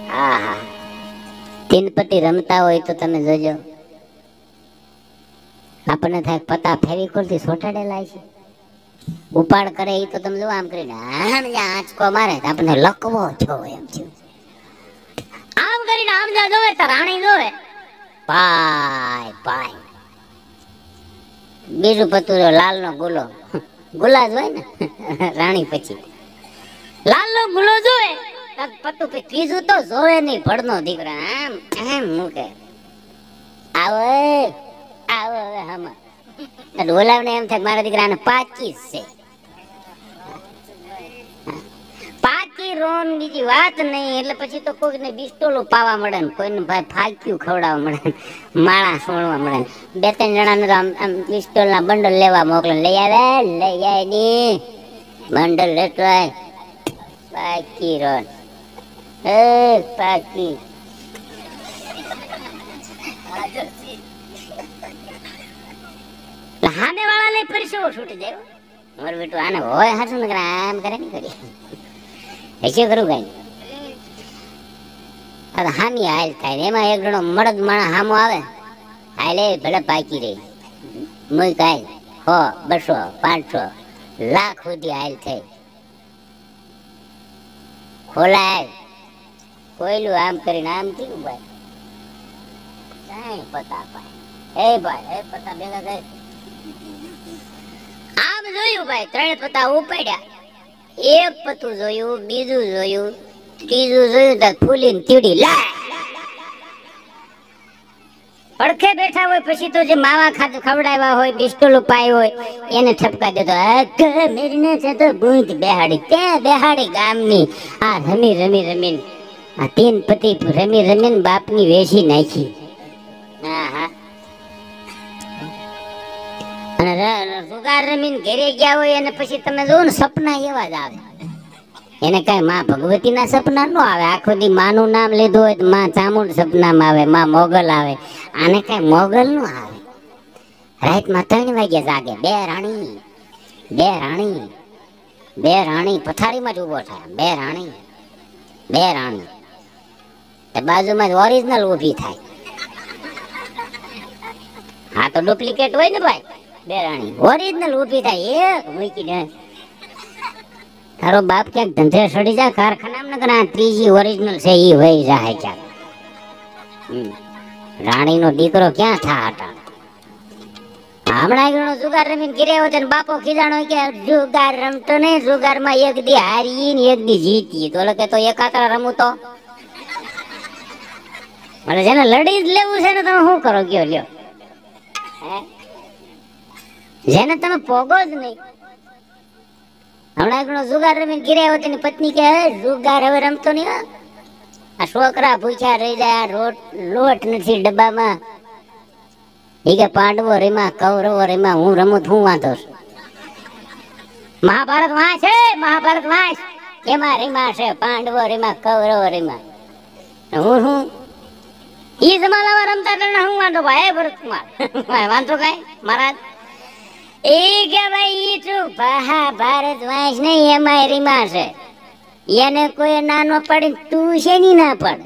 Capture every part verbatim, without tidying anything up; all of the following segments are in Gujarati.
હા હા તીન પતિ રમતા હોય તો તમે જોજો આપણને થાય પતા ફેવિકોલ થી સોટાડેલા છે ઉપાડ કરે એ તો તમે જો આમ કરીને આંચકો મારે આપણને લકવો છો એમ છે આમ કરીને આમ જા જોવે તો રાણી જોવે પાય પાય બીજું પતું લાલ નો ગુલો ગુલાજ હોય ને રાણી પછી લાલ નો ગુલો જોવે પતું ત્રીજું તો જોવે નહીં ભડનો દીકરો આમ આમ મૂકે આવે આવે હવે હમ ઓલાવને એમ થાય મારા દીકરાને પાચીસ છે પાકી રોન બીજી વાત નહીં એટલે પછી તો કોઈને બિસ્ટોલું પાવા મળે ને કોઈને ભાઈ ફાક્યું ખવડાવવા મળે માળા સોળવા મળે બે ત્રણ જણાને આમ આમ બિસ્ટોલ ના બંડલ લેવા મોકલે લઈ આવે લઈ આવે ની બંડલ લેતો આય પાકી રોન એ પાકી હામે વાળા લઈ પરસો છૂટી જાય માર બેટું આને હોય હાસું નકર આમ કરે નહીં કરી હશે કરું કઈ આ હામી હાલ થાય એમાં એક જણો મળદ માણા હામો આવે હાલે ભલે પાકી રહી મુઈ કાય હો બસો પાંચસો લાખ સુધી હાલ થઈ ખોલાય કોયલું આમ કરીને આમ થયું ભાઈ કાંઈ પતા પાય એ ભાઈ એ પતા ભેગા થાય આમ જોયું ભાઈ ત્રણ પતા ઉપાડ્યા એક પતું જોયું બીજું જોયું ત્રીજું જોયું તો ફૂલીને તીડી લા પડખે બેઠા હોય પછી તો જે માવા ખાતું ખવડાવ્યા હોય બિસ્ટોલું પાય હોય એને ઠપકા દેતો મેરીને છે તો ગુંજ બેહાડી તે બેહાડી ગામની આ રમી રમી રમીને આ તીન પતિ રમી રમીને બાપની વેચી નાખી હા હા અને સુગાર રમીને ઘેરે ગયા હોય અને પછી તમે જોવો ને સપના એવા જ આવે એને કઈ માં ભગવતી ના સપના નો આવે આખો દી માનું નામ લીધું હોય તો માં ચામુંડ સપનામાં આવે માં મોગલ આવે આને કઈ મોગલ નો આવે રાતમાં ત્રણ વાગ્યા જાગે બે રાણી બે રાણી બે રાણી પથારીમાં જ ઉભો થાય બે રાણી બે રાણી એ બાજુમાં જ ઓરિજિનલ ઊભી થાય હા તો ડુપ્લિકેટ હોય ને ભાઈ બે રાણી ઓરિજિનલ ઊભી થાય એક મૂકી તારો બાપ ક્યાંક ધંધે સડી જાય કારખાનામાં નકર આ ત્રીજી ઓરિજિનલ છે ઈ વહી જાય ક્યાંક રાણીનો દીકરો ક્યાં થા હતા હમણાં ગણો જુગાર રમીને ઘરે આવ્યો છે ને બાપો ખીજાણો કે જુગાર રમતો ને જુગારમાં એક દી હારી ને એક દી જીતી તો કે તો એકાત્રા રમું તો મને જેને લડી જ લેવું છે ને તમે શું કરો કયો લ્યો જેને તમે પોગો જ નહીં હમણાં ઘણો જુગાર રમીને ઘરે આવ્યો તેની પત્ની કે જુગાર હવે રમતો નહીં આ છોકરા ભૂખ્યા રહી જાય રોટ લોટ નથી ડબ્બામાં એ કે પાંડવો રેમાં કૌરવો રેમાં હું રમું હું વાંધો છું મહાભારત વાંચ છે મહાભારત વાંચ એમાં રેમાં છે પાંડવો રેમાં કૌરવો રેમાં હું હું ઈ જમાનામાં રમતા હતા હું વાંધો ભાઈ ભરતકુમાર વાંધો કઈ મહારાજ એ કે ભાઈ ઈ તું મહાભારત વાંચ નહીં એમાં રેમાં છે એને કોઈ નાનો પડી તું છે ની ના પડ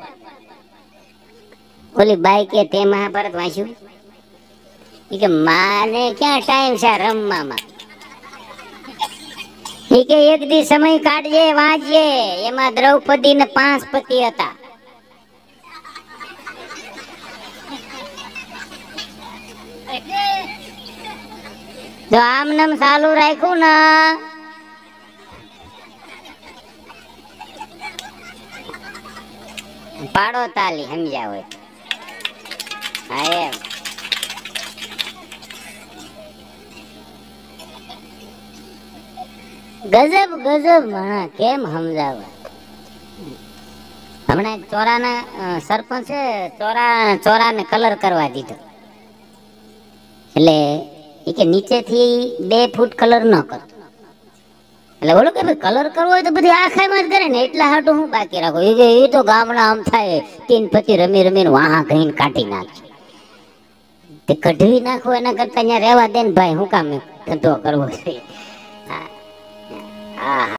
ઓલી બાઈ કે તે મહાભારત વાંચ્યું કે માને ક્યાં ટાઈમ છે રમવામાં કે એક દી સમય કાઢજે વાંચજે એમાં દ્રૌપદી ને પાંચ પતિ હતા તો આમ નામ ચાલુ રાખ્યું ને પાડો તાલી સમજ્યા હોય હા એમ ગજબ ગજબ હા કેમ સમજાવે હમણાં એક ચોરાના સરપંચે ચોરા ચોરાને કલર કરવા દીધો એટલે એ કે નીચેથી બે ફૂટ કલર ન કરતો એટલે બોલો કે કલર કરવો હોય તો બધી આખામાં જ કરે ને એટલા હાટું હું બાકી રાખો એ તો ગામડા આમ થાય તીન પતિ રમી રમીને વાહ કહીને કાઢી નાખે તે કઢવી નાખો એના કરતા અહીંયા રહેવા દે ને ભાઈ હું કામ ધંધો કરવો છે હા હા